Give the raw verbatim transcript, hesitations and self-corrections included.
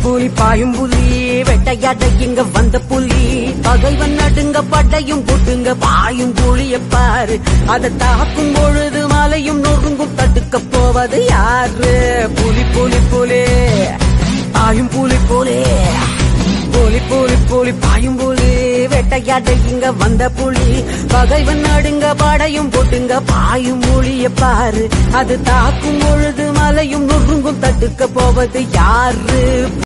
புலி பாயும் புலி வெட்டையாட இங்க வந்த புலி பகைவன் நடுங்க பட்டையும் போட்டுங்க பாயும் புலிய பாரு அதை தாக்கும் பொழுது மலையும் நொறுங்கும் தடுக்க போவது யாரு புலி புலி புலி பாயும் புலி புலி புலி புலி புலி பாயும் புலி வெட்டையாட இங்க வந்த புலி பகைவன் நடுங்க படையும் போட்டுங்க பாயும் புலிய பாரு அது தாக்கும் பொழுது மலையும் நொறுங்கும் தடுக்க போவது யாரு